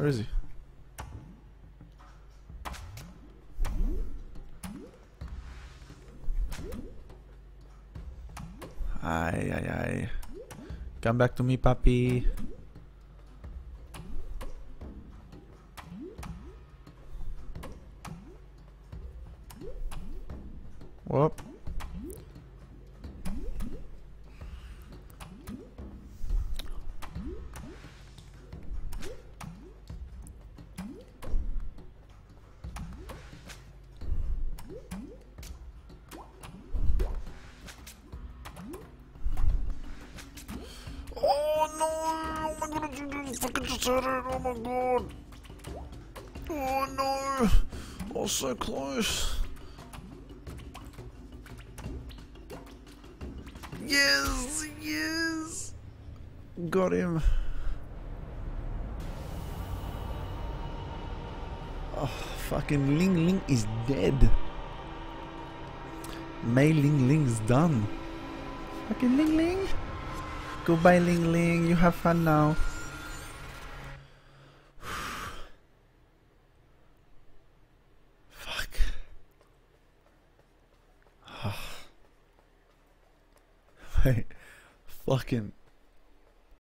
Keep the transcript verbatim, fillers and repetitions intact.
Where is he? Ay, ay, ay. Come back to me, puppy. Whoop. Oh no! Oh my god, I fucking just had it! Oh my god! Oh no! Oh, so close! Yes! Yes! Got him! Oh, fucking Ling Ling is dead! Mei Ling Ling's done! Fucking Ling Ling! Goodbye, Ling Ling. You have fun now. Fuck. Wait. Fucking